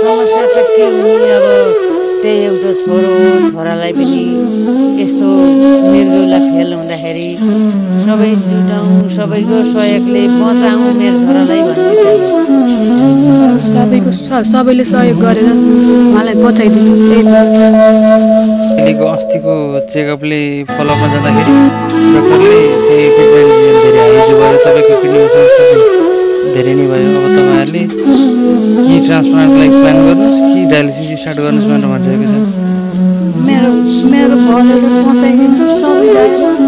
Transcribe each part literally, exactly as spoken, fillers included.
समस्या त के हुने, अब त्यही एउटा छोरो हो, छोरालाई पनि यस्तो मृगौला फेल हुँदाखेरि सबै जुटाउँ, सबैको सहयोगले बचाउँ मेरो छोरालाई भन्ने त्यही हो। सबैको सबैले सहयोग गरेर उहाँलाई बचाइदिनुहोस्। अहिलेको अस्तिको चेकअपले फलोअपमा जाँदाखेरि डक्टरले चाहिँ किडनी धेरै हाइजो भयो, तपाईँको किडनीको समस्या चाहिँ धेरै नै भयो, अब तपाईँहरूले कि ट्रान्सप्लान्टलाई प्लान गर्नुहोस् कि डायलिसिस स्टार्ट गर्नुहोस् भनेर भनिरहेको छ। मेरो मेरो भनेर बचाइदिनुहोस् सबैलाई।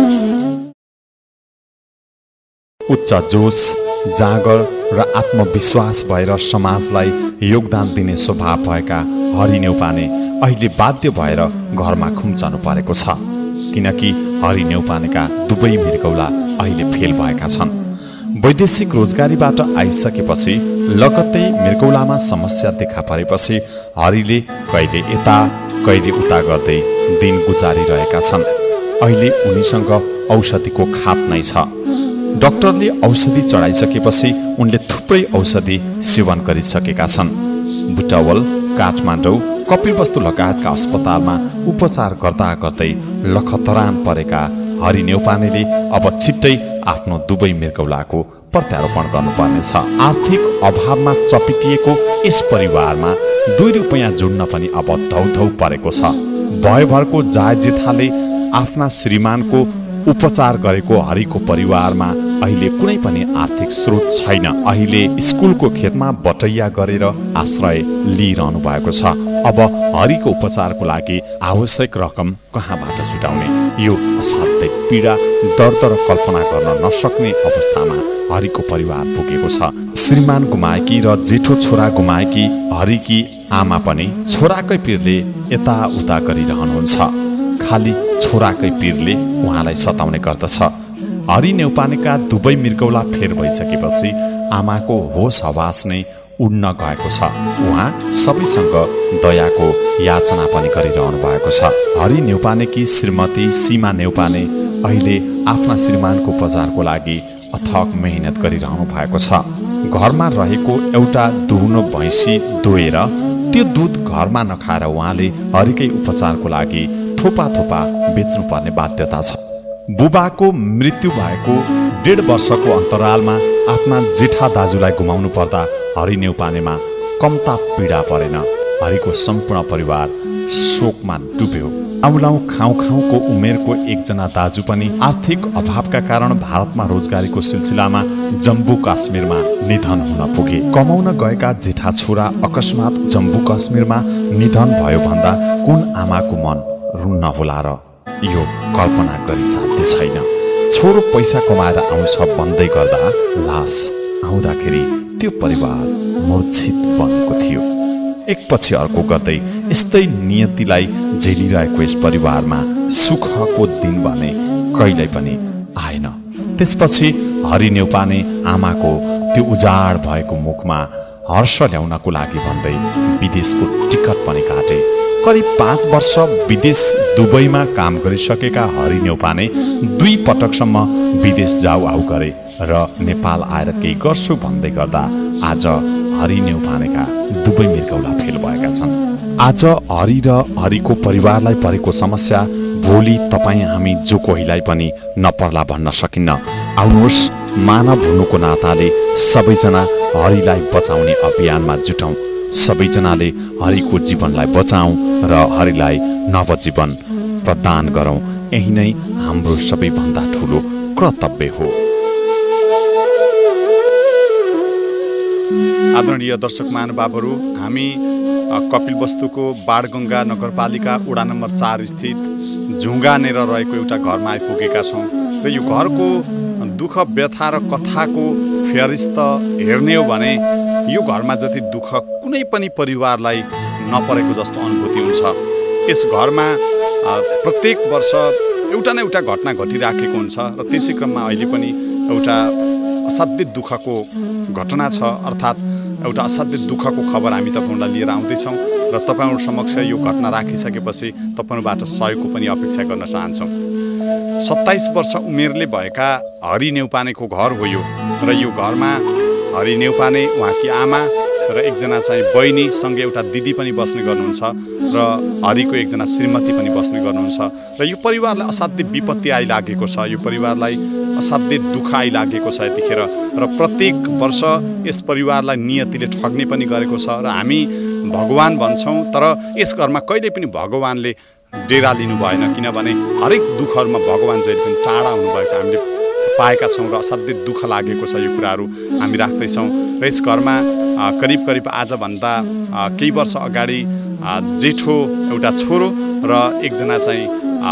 उच्च जोस, जाँगर र आत्मविश्वास भएर समाजलाई योगदान दिने स्वभाव भएका हरि न्यौपाने अहिले बाध्य भएर घरमा खुम्चनु परेको छ, किनकि हरि न्यौपानेका दुवै मृगौला अहिले फेल भएका छन्। वैदेशिक रोजगारीबाट आइसकेपछि लगत्तै मृगौलामा समस्या देखा परेपछि हरिले कहिले यता कहिले उता गर्दै दिन गुजारिरहेका छन्। अहिले उनीसँग औषधिको खाप नै छ। डाक्टरले औषधि चढाइसकेपछि उनले थुप्रै औषधि सेवन गरिसकेका छन्। बुटवल, काठमाडौँ, कपिलवस्तु लगायतका अस्पतालमा उपचार गर्दा गर्दै लखतरान परेका हरि न्यौपानेले अब छिट्टै आफ्नो दुवै मृगौलाको प्रत्यारोपण गर्नुपर्नेछ। आर्थिक अभावमा चपिटिएको यस परिवारमा दुई रुपियाँ जुड्न पनि अब धौधौ परेको छ। भयभरको जायजेथाले आफ्ना श्रीमानको उपचार गरेको हरिको परिवारमा अहिले कुनै पनि आर्थिक स्रोत छैन। अहिले स्कुलको खेतमा बटैया गरेर आश्रय लिइरहनु भएको छ। अब हरिको उपचारको लागि आवश्यक रकम कहाँबाट जुटाउने, यो असाध्यै पीडा, दर्द र कल्पना गर्न नसक्ने अवस्थामा हरिको परिवार पुगेको छ। श्रीमान गुमाएकी र जेठो छोरा गुमाएकी हरिकी आमा पनि छोराकै पिरले यताउता गरिरहनुहुन्छ। खाली छोराकै पिरले उहाँलाई सताउने गर्दछ। हरि न्यौपानेका दुवै मृगौला फेर भइसकेपछि आमाको होस हवास नै उड्न गएको छ। उहाँ सबैसँग दयाको याचना पनि गरिरहनु भएको छ। हरि न्यौपानेकी श्रीमती सीमा न्यौपाने अहिले आफ्ना श्रीमानको उपचारको लागि अथक मेहनत गरिरहनु भएको छ। घरमा रहेको एउटा दुहुनो भैँसी दुहेर त्यो दुध घरमा नखाएर उहाँले हरिकै उपचारको लागि थोपा थोपा बेच्नुपर्ने बाध्यता छ। बुबाको मृत्यु भएको डेढ वर्षको अन्तरालमा आफ्ना जेठा दाजुलाई गुमाउनु पर्दा हरि न्यौपानेमा कम्ता पीडा परेन। हरिको सम्पूर्ण परिवार शोकमा डुब्यो। औलाउ खाउ खाउको उमेरको एकजना दाजु पनि आर्थिक अभावका कारण भारतमा रोजगारीको सिलसिलामा जम्मू काश्मीरमा निधन हुन पुगे। कमाउन गएका जेठा छोरा अकस्मात जम्मू काश्मीरमा निधन भयो भन्दा कुन आमाको मन रुन्न होला र? यो कल्पना गरी साध्य छैन। छोरो पैसा कमाएर आउँछ भन्दै गर्दा लास आउँदाखेरि त्यो परिवार मूर्छित बनेको थियो। एकपछि अर्को गर्दै यस्तै नियतिलाई झेलिरहेको यस परिवारमा सुखको दिन भने कहिल्यै पनि आएन। त्यसपछि हरि न्यौपाने आमाको त्यो उजाड भएको मुखमा हर्ष ल्याउनको लागि भन्दै विदेशको टिकट पनि काटे। करिब पाँच वर्ष विदेश दुबईमा काम गरिसकेका हरि न्यौपाने दुई पटकसम्म विदेश जाऊ आऊ गरे र नेपाल आएर केही गर्छु भन्दै गर्दा आज हरि न्यौपानेका दुवै मृगौला फेल भएका छन्। आज हरि र हरिको परिवारलाई परेको समस्या भोलि तपाईँ हामी जो कोहीलाई पनि नपर्ला भन्न सकिन्न। आउनुहोस्, मानव हुनुको नाताले सबैजना हरिलाई बचाउने अभियानमा जुटौँ। सबैजनाले हरिको जीवनलाई बचाऊँ र हरिलाई नवजीवन प्रदान गरौँ। यही नै हाम्रो सबैभन्दा ठुलो कर्तव्य हो। आदरणीय दर्शक महानुभावहरू, हामी कपिलवस्तुको बाणगङ्गा नगरपालिका वडा नम्बर चार स्थित झुङ्गानेर रहेको एउटा घरमा आइपुगेका छौँ र यो घरको दुःख व्यथा र कथाको फेरिस्त हेर्ने हो भने यो घरमा जति दुःख कुनै पनि परिवारलाई नपरेको जस्तो अनुभूति हुन्छ। यस घरमा प्रत्येक वर्ष एउटा न एउटा घटना घटिराखेको हुन्छ र त्यसै क्रममा अहिले पनि एउटा असाध्य दुःखको घटना छ, अर्थात् एउटा असाध्य दुःखको खबर हामी तपाईँहरूलाई लिएर आउँदैछौँ र तपाईँहरू समक्ष यो घटना राखिसकेपछि तपाईँहरूबाट सहयोगको पनि अपेक्षा गर्न चाहन्छौँ। सत्ताइस वर्ष उमेरले भएका हरि न्यौपानेको घर हो यो र यो घरमा हरि न्यौपाने, उहाँकी आमा र एकजना चाहिँ बहिनी सँगै एउटा दिदी पनि बस्ने गर्नुहुन्छ र हरिको एकजना श्रीमती पनि बस्ने गर्नुहुन्छ र यो परिवारलाई असाध्यै विपत्ति आइलागेको छ यो परिवारलाई असाध्यै दुःख आइलागेको छ यतिखेर र प्रत्येक वर्ष यस परिवारलाई नियतिले ठग्ने पनि गरेको छ र हामी भगवान भन्छौँ तर यस घरमा कहिले पनि भगवानले डेरा लिनु भएन किनभने हरेक दुःखहरूमा भगवान जहिले पनि टाढा हुनुभएको हामीले पाएका छौँ र असाध्यै दुःख लागेको छ यो कुराहरू हामी राख्दैछौँ र यस घरमा करिब करिब आजभन्दा केही वर्ष अगाडि जेठो एउटा छोरो र एकजना चाहिँ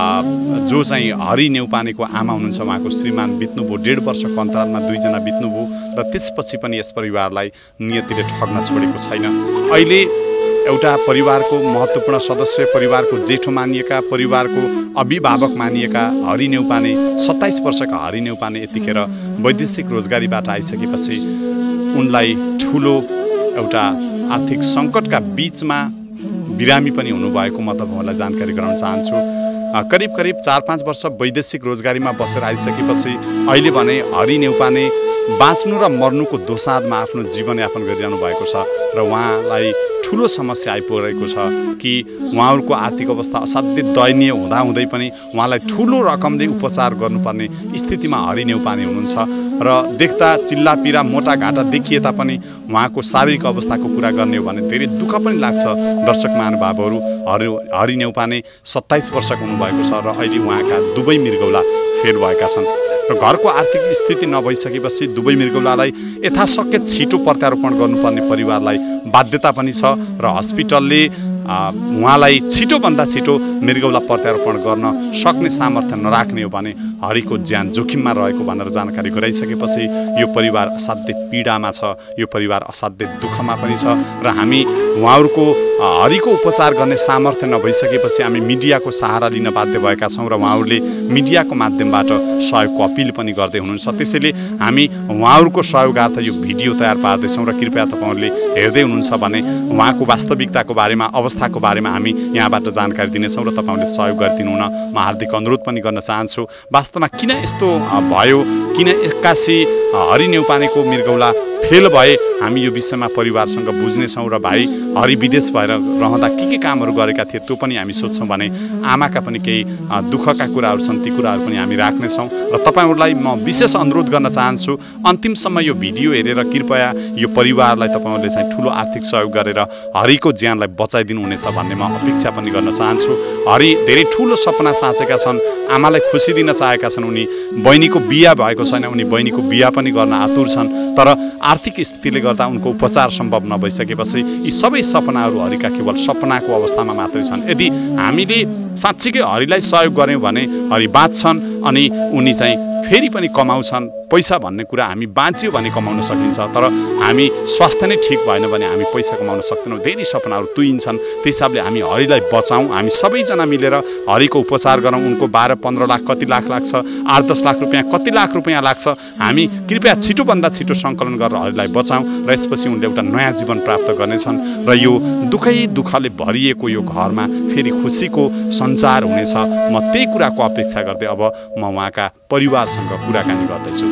जो चाहिँ हरि नेउपानेको आमा हुनुहुन्छ उहाँको श्रीमान बित्नुभयो डेढ वर्षको अन्तरालमा दुईजना बित्नुभयो र त्यसपछि पनि यस परिवारलाई नियतिले ठग्न छोडेको छैन। अहिले एउटा परिवारको महत्त्वपूर्ण सदस्य परिवारको जेठो मानिएका परिवारको अभिभावक मानिएका हरि नेउपाने सत्ताइस वर्षका हरि नेउपाने यतिखेर वैदेशिक रोजगारीबाट आइसकेपछि उनलाई ठुलो एउटा आर्थिक सङ्कटका बिचमा बिरामी पनि हुनुभएको म तपाईँहरूलाई जानकारी गराउन चाहन्छु। करिब करिब चार पाँच वर्ष वैदेशिक रोजगारीमा बसेर आइसकेपछि अहिले भने हरि नेउपाने बाँच्नु र मर्नुको दोसाँधमा आफ्नो जीवनयापन गरिरहनु भएको छ र उहाँलाई ठुलो समस्या आइपरेको छ कि उहाँहरूको आर्थिक अवस्था असाध्यै दयनीय हुँदाहुँदै पनि उहाँलाई ठुलो रकमले उपचार गर्नुपर्ने स्थितिमा हरि नेउपाने हुनुहुन्छ र देख्दा चिल्ला पिरा मोटा घाटा देखिए तापनि उहाँको शारीरिक अवस्थाको कुरा गर्ने हो भने धेरै दुःख पनि लाग्छ। दर्शक महानुभावहरू हरि हरि नेउपाने सत्ताइस वर्षको हुनुभएको छ र अहिले उहाँका दुवै मृगौला फेल भएका छन् र घरको आर्थिक स्थिति नभइसकेपछि दुवै मृगौलालाई यथाशक्य छिटो प्रत्यारोपण गर्नुपर्ने परिवारलाई बाध्यता पनि छ र हस्पिटलले उहाँलाई छिटोभन्दा छिटो मृगौला प्रत्यारोपण गर्न सक्ने सामर्थ्य नराख्ने हो भने हरिको ज्यान जोखिममा रहेको भनेर जानकारी गराइसकेपछि यो परिवार असाध्यै पीडामा छ यो परिवार असाध्यै दुःखमा पनि छ र हामी उहाँहरूको हरिको उपचार गर्ने सामर्थ्य नभइसकेपछि हामी मिडियाको सहारा लिन बाध्य भएका छौँ र उहाँहरूले मिडियाको माध्यमबाट सहयोगको अपिल पनि गर्दै हुनुहुन्छ। त्यसैले हामी उहाँहरूको सहयोगार्थ यो भिडियो तयार पार्दैछौँ र कृपया तपाईँहरूले हेर्दै हुनुहुन्छ भने उहाँको वास्तविकताको बारेमा अवस्थाको बारेमा हामी यहाँबाट जानकारी दिनेछौँ र तपाईँहरूले सहयोग गरिदिनु हुन म हार्दिक अनुरोध पनि गर्न चाहन्छु। वास्तवमा किन यस्तो भयो किन एक्कासी हरि नेउपानेको मृगौला फेल भए हामी यो विषयमा परिवारसँग बुझ्नेछौँ र भाइ हरि विदेश भएर रहँदा के के कामहरू गरेका थिए त्यो पनि हामी सोध्छौँ भने आमाका पनि केही दुःखका कुराहरू छन् ती कुराहरू पनि हामी राख्नेछौँ र तपाईँहरूलाई म विशेष अनुरोध गर्न चाहन्छु अन्तिमसम्म यो भिडियो हेरेर कृपया यो परिवारलाई तपाईँहरूले चाहिँ ठुलो आर्थिक सहयोग गरेर हरिको ज्यानलाई बचाइदिनु हुनेछ भन्ने म अपेक्षा पनि गर्न चाहन्छु। हरि धेरै ठुलो सपना साँचेका छन् आमालाई खुसी दिन चाहेका छन् उनी बहिनीको बिहा भएको छैन उनी बहिनीको बिहा पनि गर्न आतुर छन् तर आर्थिक स्थितिले गर्दा उनको उपचार सम्भव नभइसकेपछि यी सबै सपनाहरू हरिका केवल सपनाको अवस्थामा मात्रै छन्। यदि हामीले साँच्चीकै हरिलाई सहयोग गऱ्यौँ भने हरि बाँच्छन् अनि उनी चाहिँ फेरि पनि कमाउँछन् पैसा भन्ने कुरा हामी बाँच्यो भने कमाउन सकिन्छ तर हामी स्वास्थ्य नै ठिक भएन भने हामी पैसा कमाउन सक्दैनौँ धेरै सपनाहरू तुइन्छन्। त्यस हिसाबले हामी हरिलाई बचाउँ हामी सबैजना मिलेर हरिको उपचार गरौँ उनको बाह्र पन्ध्र लाख कति लाख लाग्छ आठ दस लाख रुपियाँ कति लाख रुपियाँ लाग्छ हामी कृपया छिटोभन्दा छिटो सङ्कलन गरेर हरिलाई बचाउँ र यसपछि उनले एउटा नयाँ जीवन प्राप्त गर्नेछन् र यो दुःखै दुःखले भरिएको यो घरमा फेरि खुसीको सञ्चार हुनेछ। म त्यही कुराको अपेक्षा गर्दै अब म उहाँका परिवारसँग कुराकानी गर्दैछु।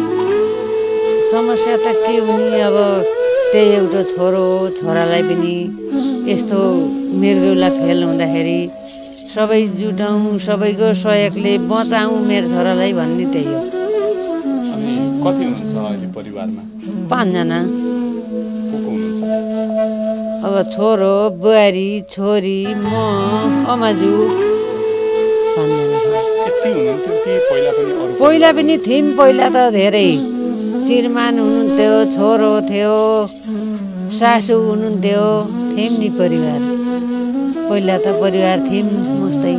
समस्या त के हुने अब त्यही एउटा छोरो छोरालाई पनि यस्तो मृगौला फेल हुँदाखेरि सबै जुटाउँ सबैको सहयोगले बचाउँ मेरो छोरालाई भन्ने त्यही हो। अनि कति हुनुहुन्छ अहिले परिवारमा? पाँचजना। को को हुनुहुन्छ? अब छोरो बुहारी छोरी म अमाजु पाँचजना। यति हुनुहुन्थ्यो कि पहिला पनि अरू? पहिला पनि थियौँ पहिला त धेरै श्रीमान हुनुहुन्थ्यो छोरो थियो सासू हुनुहुन्थ्यो थियौँ नि परिवार पहिला त परिवार थियौँ मस्तै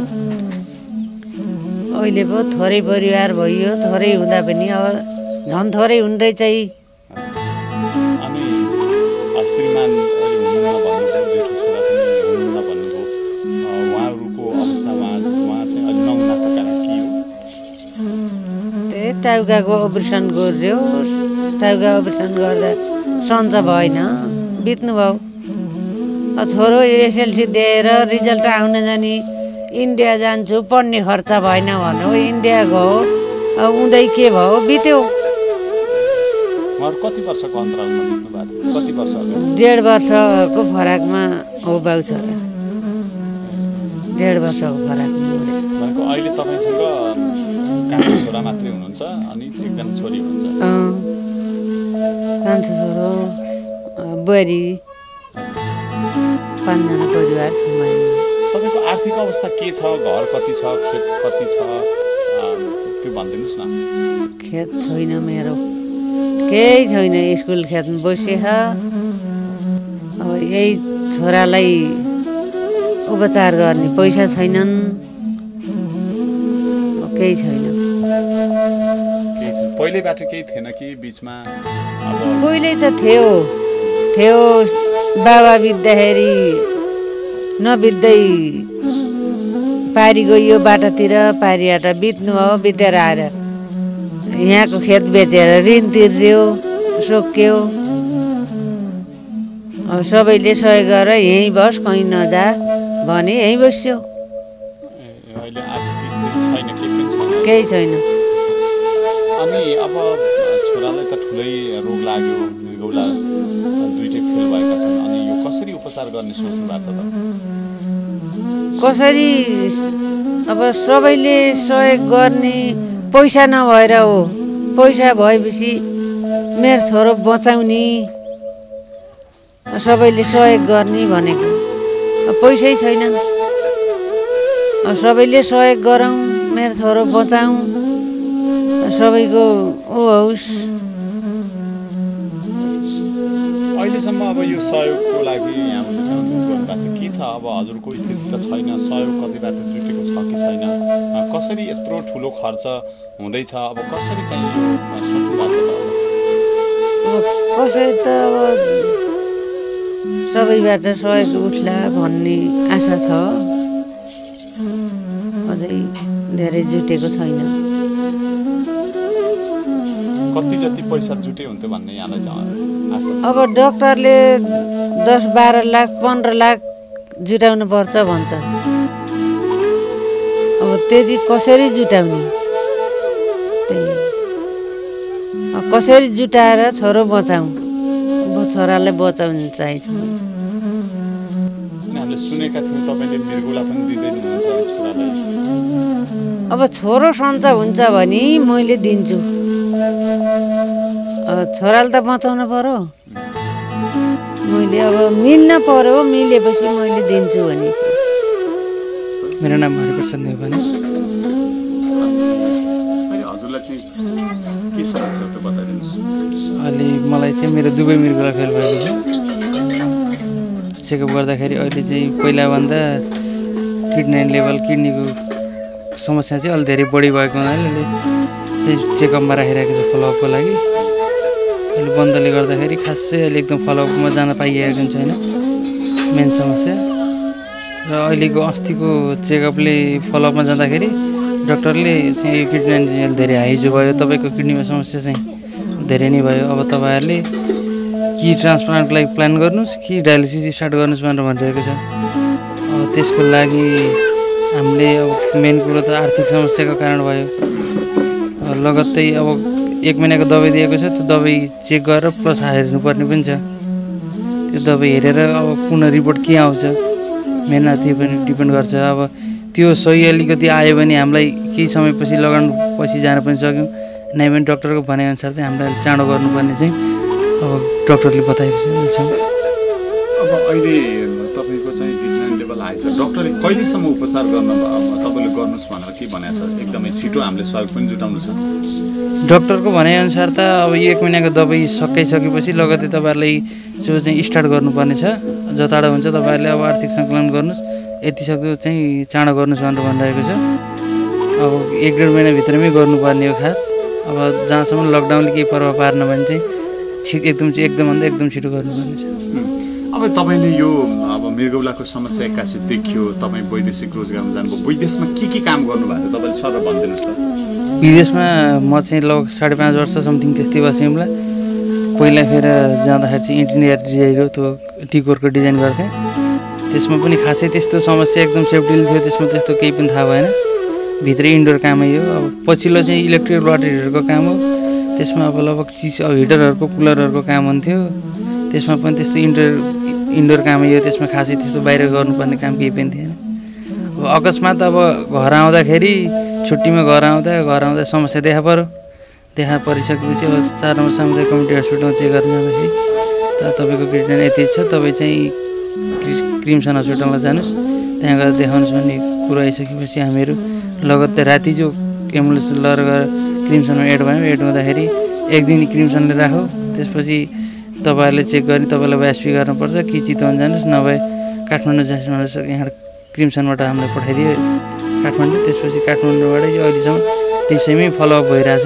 अहिले पो थोरै परिवार भइयो थोरै हुँदा पनि अब झन् थोरै हुन् रहेछ। अनि श्रीमान अहिले हुनुहुन्न भन्नुभयो जेठो छोरा पनि हुनुहुन्न भन्नुभयो उहाँहरूको अवस्था उहाँ उहाँ चाहिँ अहिले नहुनाको कारण के हो? त्यही टाउकाको अपरेसन गर्यो टाउका अपरेसन गर्दा सन्च भएन बित्नुभयो। छोरो एसएलसी दिएर रिजल्ट आउन जाने इन्डिया जान्छु पढ्ने खर्च भएन भन्यो इन्डिया गयो उदै के भयो बित्यो। उहाँहरू कति वर्षको अन्तरालमा बित्नु भएको थियो कति वर्ष अगाडि डेढ वर्षको फराकमा हो बाउ छोरा डेढ वर्षको फराकमा मरे भनेको अहिले तपाईँसँग कान्छो छोरा मात्रै हुनुहुन्छ अनि एकजना छोरी हुनुहुन्छ कान्छो छोरो बुहारी पाँचजना परिवार छ तपाईँको आर्थिक अवस्था के छ घर कति छ खेत कति छ त्यो भनिदिनुहोस् न खेत छैन मेरो केही छैन स्कुल खेतमा बसेछ अब यही छोरालाई उपचार गर्ने पैसा छैनन् केही छैन केही छैन पहिल्यैबाट केही थिएन कि बिचमा अब पहिल्यै त थियो थियो बाबा बित्दाखेरि नबित्दै पारी गयो बाटातिर पारीबाट बित्नु हो बितेर आएर यहाँको खेत बेचेर ऋण तिर्यो सोक्यो अब सबैले सहयोग गरेर यहीँ बस कहीँ नजा भने यहीँ बस्यो अहिले आर्थिक स्थिति छैन केही पनि छैन केही छैन अनि अब छोरालाई त ठुलै रोग लाग्यो मृगौला दुइटै फेल भएका छन् अनि यो कसरी उपचार गर्ने सोच्नु भएको छ त कसरी अब सबैले सहयोग गर्ने पैसा नभएर हो पैसा भएपछि मेरो छोरो बचाउने सबैले सहयोग गर्ने भनेको पैसै छैन सबैले सहयोग गरौँ मेरो छोरो बचाउँ सबैको ऊ होस् अहिलेसम्म अब यो सहयोगको लागि यहाँ गर्नुभएको छ के छ अब हजुरको स्थिति त छैन सहयोग कतिबाट जुटेको छ कि छैन कसरी यत्रो ठुलो खर्च हुँदैछ अब कसरी चाहिँ यो सोच्नु भएको छ अब कसरी त अब सबैबाट सहयोग उठ्ला भन्ने आशा छ अझै धेरै जुटेको छैन कति जति पैसा जुटे हुन्थ्यो भन्ने यहाँलाई चाहिँ आशा छ अब डक्टरले दस बाह्र लाख पन्ध्र लाख जुटाउनु पर्छ भन्छ अब त्यति कसरी जुटाउने त्यही अब कसरी जुटाएर छोरो बचाउँ अब छोरालाई बचाउनु चाहिन्छ हामीले सुनेका थियौँ तपाईँले मृगौला पनि दिँदै हुनुहुन्छ छोरालाई अब छोरो सन्चो हुन्छ भने मैले दिन्छु अब छोरालाई त बचाउनु पर्यो मैले अब मिल्न पर्यो मिलेपछि मैले दिन्छु भने मेरो नाम हरिप्रसाद नेउपाने हजुरलाई चाहिँ के समस्या त बताइदिनुहोस् अहिले मलाई चाहिँ मेरो दुवै मृगौला फेल भएको छ चेकअप गर्दाखेरि अहिले चाहिँ पहिलाभन्दा किडनी लेभल किडनीको समस्या चाहिँ अलि धेरै बढी भएको हुनाले अहिले चाहिँ चेकअपमा राखिरहेको छ फलोअपको लागि अहिले बन्दले गर्दाखेरि खासै अहिले एकदम फलोअपमा जान पाइएको छैन मेन समस्या र अहिलेको अस्तिको चेकअपले फलोअपमा जाँदाखेरि डक्टरले चाहिँ यो किडनी चाहिँ धेरै हाइजो भयो तपाईँको किडनीमा समस्या चाहिँ धेरै नै भयो अब तपाईँहरूले कि ट्रान्सप्लान्टको लागि प्लान गर्नुहोस् कि डायलिसिस स्टार्ट गर्नुहोस् भनेर भनिरहेको छ अब त्यसको लागि हामीले अब मेन कुरो त आर्थिक समस्याको कारण भयो लगत्तै अब एक महिनाको दबाई दिएको छ त्यो दबाई चेक गरेर प्लस हेर्नुपर्ने पनि छ त्यो दबाई हेरेर अब पुनः रिपोर्ट के आउँछ मेन त्यो पनि डिपेन्ड गर्छ अब त्यो सही अलिकति आयो भने हामीलाई केही समयपछि लगाउनु पछि जान पनि सक्यौँ नै भने डक्टरको भनेअनुसार चाहिँ हामीलाई चाँडो गर्नुपर्ने चाहिँ अब डक्टरले बताएको छ अब अहिले तपाईँको चाहिँ किडनी लेभल हाई छ डक्टरले कहिलेसम्म उपचार गर्न तपाईँले गर्नुहोस् भनेर के भनेको छ एकदमै छिटो हामीले सहयोग पनि जुटाउनु छ डक्टरको भनाइअनुसार त अब एक महिनाको दबाई सकाइसकेपछि लगत्तै तपाईँहरूलाई जो चाहिँ स्टार्ट गर्नुपर्ने छ जताडो हुन्छ तपाईँहरूले अब आर्थिक सङ्कलन गर्नुहोस् यति सक्दो चाहिँ चाँडो गर्नुहोस् भनेर भनिरहेको छ अब एक डेढ महिनाभित्रमै गर्नुपर्ने हो खास अब जहाँसम्म लकडाउनले केही प्रभाव पार्न भने चाहिँ छिटो एकदम चाहिँ एकदमभन्दा एकदम छिटो गर्नुपर्ने छ अब तपाईँले यो अब मृगौलाको समस्या एक्कासी देखियो तपाईँ वैदेशिक रोजगारमा जानुभयो विदेशमा के के काम गर्नुभएको थियो तपाईँले सर भनिदिनुहोस् त विदेशमा म चाहिँ लगभग साढे पाँच वर्ष समथिङ त्यस्तै बसेँ मलाई पहिला फेर जाँदाखेरि चाहिँ इन्टिरियर डिजाइन हो त्यो टिकोरको डिजाइन गर्थेँ त्यसमा पनि खासै त्यस्तो समस्या एकदम सेफ्टी थियो त्यसमा त्यस्तो केही पनि थाहा भएन भित्रै इन्डोर कामै हो अब पछिल्लो चाहिँ इलेक्ट्रिकल वाटरहरूको काम हो त्यसमा अब लगभग चिज अब हिटरहरूको कुलरहरूको काम हुन्थ्यो त्यसमा पनि त्यस्तो इन्डोर इन्डोर कामै हो त्यसमा खासै त्यस्तो बाहिर गर्नुपर्ने काम केही पनि थिएन अब अकस्मात अब घर आउँदाखेरि छुट्टीमा घर आउँदा घर आउँदा समस्या देखा पऱ्यो देखा परिसकेपछि अब चार नम्बर सामुदायिक कम्युनिटी हस्पिटलमा चेक गर्न जाँदाखेरि त तपाईँको ट्रिटमेन्ट यति छ तपाईँ चाहिँ क्रिम्सन हस्पिटलमा जानुहोस् त्यहाँ गएर देखाउनुहोस् भन्ने कुरो आइसकेपछि हामीहरू लगत्तै राति जो एम्बुलेन्स लिएर गएर क्रिम्सनमा एड भयौँ एड हुँदाखेरि एक दिन क्रिम्सनले राख्यो त्यसपछि तपाईँहरूले चेक गर्ने तपाईँलाई वाइएसपी गर्नुपर्छ कि चितवन जानुहोस् नभए काठमाडौँ जानुहोस् यहाँ क्रिम्सनबाट हामीलाई पठाइदियो काठमाडौँ त्यसपछि काठमाडौँबाट यो अहिलेसम्म त्यसैमै फलोअप भइरहेछ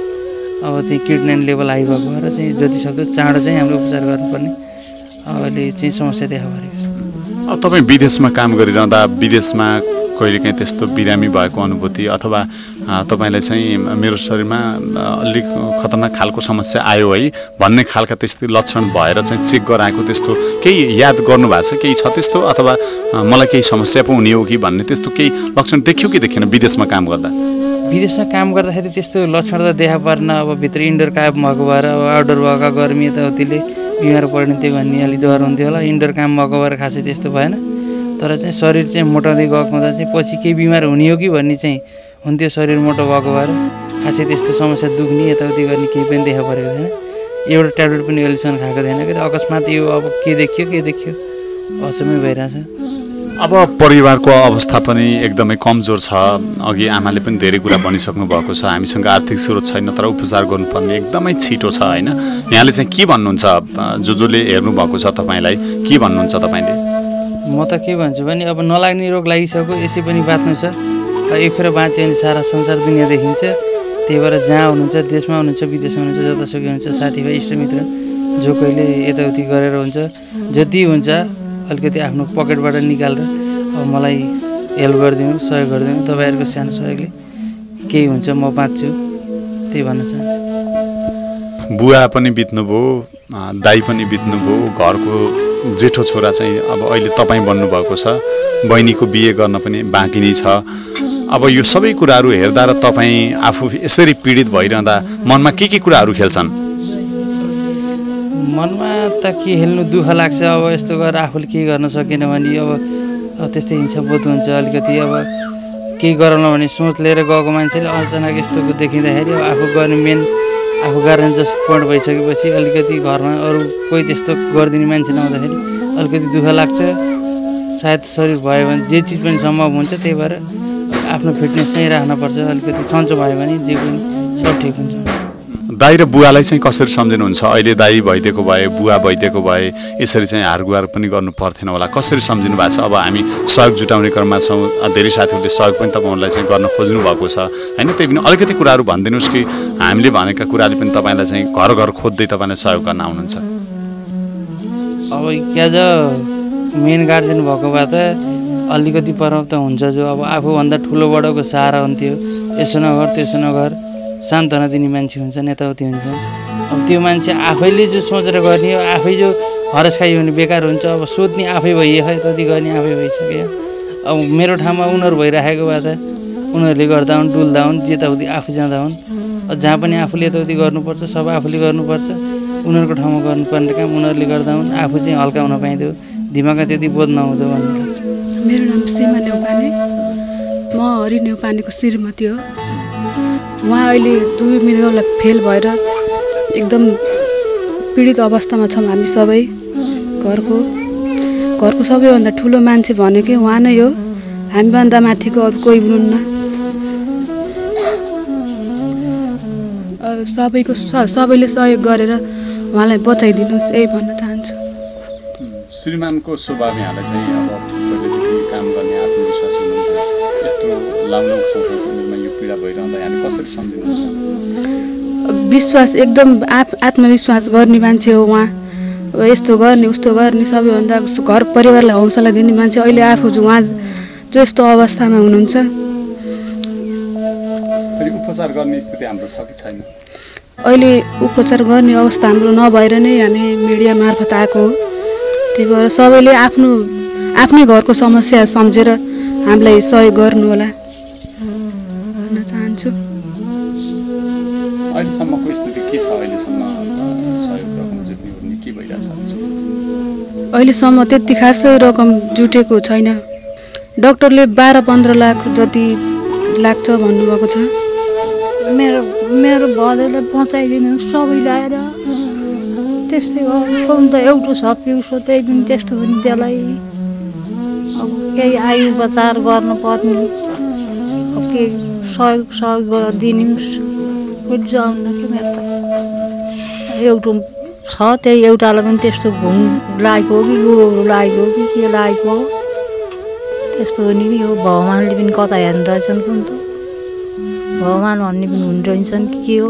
अब चाहिँ किडनी लेभल हाई भएको भएर चाहिँ जति सक्दो चाँडो चाहिँ हामीले उपचार गर्नुपर्ने अहिले चाहिँ समस्या देखा परेको छ अब तपाईँ विदेशमा काम गरिरहँदा विदेशमा कहिलेकाहीँ त्यस्तो बिरामी भएको अनुभूति अथवा तपाईँलाई चाहिँ मेरो शरीरमा अलिक खतरनाक खालको समस्या आयो है भन्ने खालका त्यस्तो लक्षण भएर चाहिँ चेक गराएको त्यस्तो केही याद गर्नुभएको छ केही छ त्यस्तो अथवा मलाई केही समस्या पो हुने हो कि भन्ने त्यस्तो केही लक्षण देखियो कि देखेन विदेशमा काम गर्दा विदेशमा काम गर्दाखेरि त्यस्तो लक्षण त देखा पर्न अब भित्र इन्डोर काम भएको भएर अब आउटडोर भएको गर्मी यताउतिले बिमार पर्ने त्यो भन्ने अलिक डर हुन्थ्यो होला इन्डोर काम भएको भएर खासै त्यस्तो भएन तर चाहिँ शरीर चाहिँ मोटाउँदै गएको हुँदा चाहिँ पछि केही बिमार हुने हो कि भन्ने चाहिँ हुन्थ्यो शरीर मोटो भएको भएर खासै त्यस्तो समस्या दुख्ने यताउति गर्ने केही पनि देखा परेको थिएन एउटा ट्याब्लेट पनि अहिलेसम्म खाएको थिएन कि अकस्मात यो अब के देखियो के देखियो असमै भइरहेछ अब परिवारको अवस्था पनि एकदमै कमजोर छ अघि आमाले पनि धेरै कुरा भनिसक्नु भएको छ हामीसँग आर्थिक स्रोत छैन तर उपचार गर्नुपर्ने एकदमै छिटो छ होइन यहाँले चाहिँ के भन्नुहुन्छ जो जसले हेर्नु भएको छ तपाईँलाई के भन्नुहुन्छ तपाईँले म त के भन्छु भने अब नलाग्ने रोग लागिसक्यो यसै पनि बाँच्नु छ एक फेर बाँच्यो भने सारा संसार दुनियाँ देखिन्छ त्यही भएर जहाँ हुनुहुन्छ देशमा हुनुहुन्छ विदेशमा हुनुहुन्छ जतासुकै हुनुहुन्छ साथीभाइ इष्टमित्र जो कहिले यताउति गरेर हुन्छ जति हुन्छ अलिकति आफ्नो पकेटबाट निकालेर अब मलाई हेल्प गरिदिनु सहयोग गरिदिनु तपाईँहरूको सानो सहयोगले केही हुन्छ म बाँच्छु त्यही भन्न चाहन्छु बुवा पनि बित्नुभयो दाइ पनि बित्नुभयो घरको जेठो छोरा चाहिँ अब अहिले तपाईँ बन्नुभएको छ बहिनीको बिहे गर्न पनि बाँकी नै छ अब यो सबै कुराहरू हेर्दा र तपाईँ आफू यसरी पीडित भइरहँदा मनमा के के कुराहरू खेल्छन् मनमा त के हेल्नु दुःख लाग्छ अब यस्तो गरेर आफूले केही गर्न सकेन भने अब अब त्यस्तै हिंसा बोध हुन्छ अलिकति अब केही गराउन भने सोच लिएर गएको मान्छेले अचानक यस्तो देखिँदाखेरि अब आफू गर्ने मेन आफू गार्जेन जस्तो पोइन्ट भइसकेपछि अलिकति घरमा अरू कोही त्यस्तो गरिदिने मान्छे नहुँदाखेरि अलिकति दुःख लाग्छ सायद शरीर भयो भने जे चिज पनि सम्भव हुन्छ त्यही भएर आफ्नो फिटनेस चाहिँ राख्नुपर्छ अलिकति सन्चो भयो भने जे पनि सब ठिक हुन्छ दाइ र बुवालाई चाहिँ कसरी सम्झिनुहुन्छ अहिले दाइ भइदिएको भए बुवा भइदिएको भए यसरी चाहिँ हारगुहार पनि गर्नु पर्थेन होला कसरी सम्झिनु भएको छ अब हामी सहयोग जुटाउने क्रममा छौँ धेरै साथीहरूले सहयोग पनि तपाईँहरूलाई चाहिँ गर्न खोज्नु भएको छ होइन त्यही पनि अलिकति कुराहरू भनिदिनुहोस् कि हामीले भनेका कुराले पनि तपाईँलाई चाहिँ घर घर खोज्दै तपाईँलाई सहयोग गर्न आउनुहुन्छ अब क्या ज मेन गार्जेन भएको भए त अलिकति प्रभाव त हुन्छ जो अब आफूभन्दा ठुलोबडाको सहारा हुन्थ्यो यसो नगर त्यसो नगर सान्त्वना दिने मान्छे हुन्छ यताउति हुन्छ अब त्यो मान्छे आफैले जो सोचेर गर्ने हो आफै जो हरेस खायो भने बेकार हुन्छ अब सोध्ने आफै भइयो यताउति गर्ने आफै भइसक्यो अब मेरो ठाउँमा उनीहरू भइराखेको भए त उनीहरूले गर्दा हुन् डुल्दा हुन् यताउति आफू जाँदा हुन् जहाँ पनि आफूले यताउति गर्नुपर्छ सब आफूले गर्नुपर्छ उनीहरूको ठाउँमा गर्नुपर्ने काम उनीहरूले गर्दा हुन् आफू चाहिँ हल्का हुन पाइँथ्यो दिमागमा त्यति बोध नहुँदो भन्ने लाग्छ मेरो नाम सीमा नेउपाने म हरि नेउपानेको श्रीमती हो उहाँ अहिले दुई मृगौला फेल भएर एकदम पीडित अवस्थामा छौँ हामी सबै घरको घरको सबैभन्दा ठुलो मान्छे भनेकै उहाँ नै हो हामीभन्दा माथिको अरू कोही हुनुहुन्न सबैको सबैले सहयोग गरेर उहाँलाई बचाइदिनुहोस् यही भन्न चाहन्छु श्रीमानको स्वभाव यहाँलाई चाहिँ अब पहिलेदेखि काम गर्ने आत्मविश्वास हुनुहुन्थ्यो यस्तो लामो उमेरमा यो पीडा भइरहँदा यहाँले कसरी सम्झिनुहुन्छ विश्वास एकदम आत् आत्मविश्वास गर्ने मान्छे हो उहाँ यस्तो गर्ने उस्तो गर्ने सबैभन्दा घर परिवारलाई हौसला दिने मान्छे अहिले आफू जो उहाँ जो यस्तो अवस्थामा हुनुहुन्छ उपचार गर्ने स्थिति हाम्रो छ कि छैन अहिले उपचार गर्ने अवस्था हाम्रो नभएर नै हामी मिडिया मार्फत आएको हो त्यही भएर सबैले आफ्नो आफ्नै घरको समस्या सम्झेर हामीलाई सहयोग गर्नु होला भन्न चाहन्छु अहिलेसम्मको स्थिति के छ अहिलेसम्म सहयोग रकम जुट्ने भन्ने के भइरहेछ अहिलेसम्म त्यति खासै रकम जुटेको छैन डाक्टरले बाह्र पन्ध्र लाख जति लाग्छ भन्नुभएको छ मेरो मेरो भदैलाई बचाइदिनु सबै ल्याएर त्यस्तै हो उसको त एउटा छ पिउसो त्यही पनि त्यस्तो पनि त्यसलाई अब केही आयु उपचार गर्नुपर्ने अब के सहयोग सहयोग दिने खोज्छ आउन कि मेरो त एउटा छ त्यही एउटालाई पनि त्यस्तो घुम लागेको हो कि गोरो लागेको हो कि के लागेको हो त्यस्तो पनि यो भगवान्ले पनि कता हेर्नु रहेछन् कुन त भगवान् भन्ने पनि हुने रहेछन् कि के हो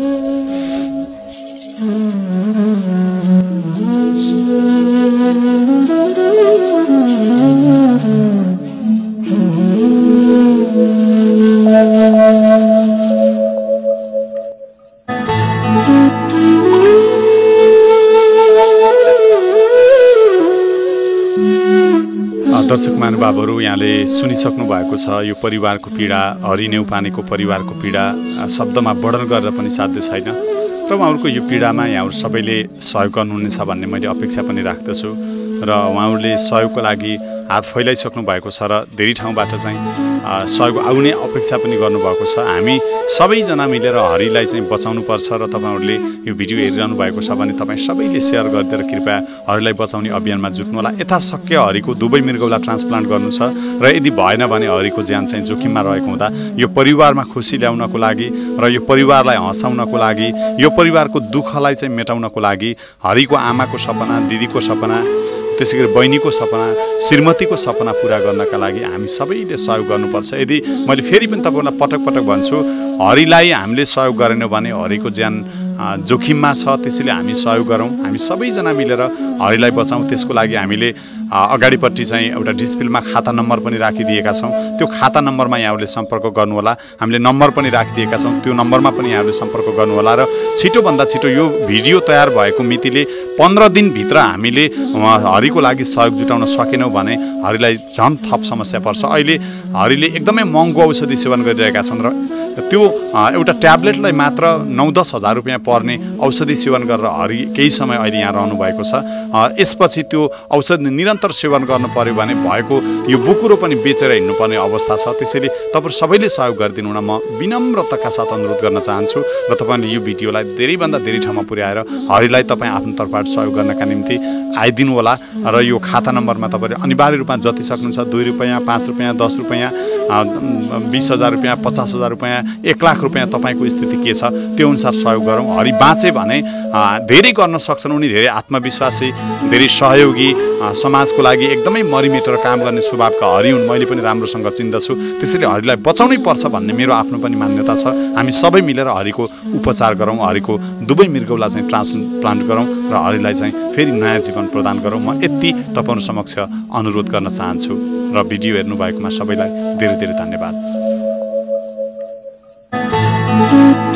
दर्शक महानुभावहरू यहाँले सुनिसक्नु भएको छ यो परिवारको पीडा हरि नेउपानेको परिवारको पीडा शब्दमा वर्णन गरेर पनि साध्य छैन र उहाँहरूको यो पीडामा यहाँहरू सबैले सहयोग गर्नुहुनेछ भन्ने मैले अपेक्षा पनि राख्दछु र उहाँहरूले सहयोगको लागि हात फैलाइसक्नु भएको छ र धेरै ठाउँबाट चाहिँ सहयोग आउने अपेक्षा पनि गर्नुभएको छ हामी सबैजना मिलेर हरिलाई चाहिँ बचाउनुपर्छ र तपाईँहरूले यो भिडियो हेरिरहनु भएको छ भने तपाईँ सबैले सेयर गरिदिएर कृपया हरिलाई बचाउने अभियानमा जुट्नु होला यथाशक्य हरिको दुवै मृगौला ट्रान्सप्लान्ट गर्नु छ र यदि भएन भने हरिको ज्यान चाहिँ जोखिममा रहेको हुँदा यो परिवारमा खुसी ल्याउनको लागि र यो परिवारलाई हँसाउनको लागि यो परिवारको दुःखलाई चाहिँ मेटाउनको लागि हरिको आमाको सपना दिदीको सपना त्यसै गरी बहिनीको सपना श्रीमतीको सपना पुरा गर्नका लागि हामी सबैले सहयोग गर्नुपर्छ यदि मैले फेरि पनि तपाईँलाई पटक पटक भन्छु हरिलाई हामीले सहयोग गरेनौँ भने हरिको ज्यान जोखिममा छ त्यसैले हामी सहयोग गरौँ हामी सबैजना मिलेर हरिलाई बचाउँ त्यसको लागि हामीले अगाडिपट्टि चाहिँ एउटा डिस्प्लेमा खाता नम्बर पनि राखिदिएका छौँ त्यो खाता नम्बरमा यहाँहरूले सम्पर्क गर्नुहोला हामीले नम्बर पनि राखिदिएका छौँ त्यो नम्बरमा पनि यहाँहरूले सम्पर्क गर्नुहोला र छिटोभन्दा छिटो यो भिडियो तयार भएको मितिले पन्ध्र दिनभित्र हामीले हरिको लागि सहयोग जुटाउन सकेनौँ भने हरिलाई झन् थप समस्या पर्छ अहिले हरिले एकदमै महँगो औषधि सेवन गरिरहेका छन् र त्यो एउटा ट्याब्लेटलाई मात्र नौ दस हजार रुपियाँ पर्ने औषधि सेवन गरेर हरि केही समय अहिले यहाँ रहनु भएको छ यसपछि त्यो औषधि निरन्तर सेवन गर्नु पर्यो भने भएको यो बुकुरो पनि बेचेर हिँड्नुपर्ने अवस्था छ त्यसैले तपाईँ सबैले सहयोग गरिदिनु हुन म विनम्रताका साथ अनुरोध गर्न चाहन्छु र तपाईँले यो भिडियोलाई धेरैभन्दा धेरै ठाउँमा पुर्याएर हरिलाई तपाईँ आफ्नो तर्फबाट सहयोग गर्नका निम्ति आइदिनु होला र यो खाता नम्बरमा तपाईँले अनिवार्य रूपमा जति सक्नुहुन्छ दुई रुपियाँ पाँच रुपियाँ दस रुपियाँ बिस हजार रुपियाँ पचास हजार रुपियाँ एक लाख रुपियाँ तपाईँको स्थिति के छ त्यो अनुसार सहयोग गरौँ हरि बाँचे भने धेरै गर्न सक्छन् उनी धेरै आत्मविश्वासी धेरै सहयोगी समाजको लागि एकदमै मरिमेटेर काम गर्ने स्वभावका हरि हुन् मैले पनि राम्रोसँग चिन्दछु त्यसैले हरिलाई बचाउनै पर्छ भन्ने मेरो आफ्नो पनि मान्यता छ हामी सबै मिलेर हरिको उपचार गरौँ हरिको दुवै मृगौला चाहिँ ट्रान्सप्लान्ट गरौँ र हरिलाई चाहिँ फेरि नयाँ जीवन प्रदान गरौँ म यति तपाईँहरू समक्ष अनुरोध गर्न चाहन्छु र भिडियो हेर्नु भएकोमा सबैलाई धेरै धेरै धन्यवाद।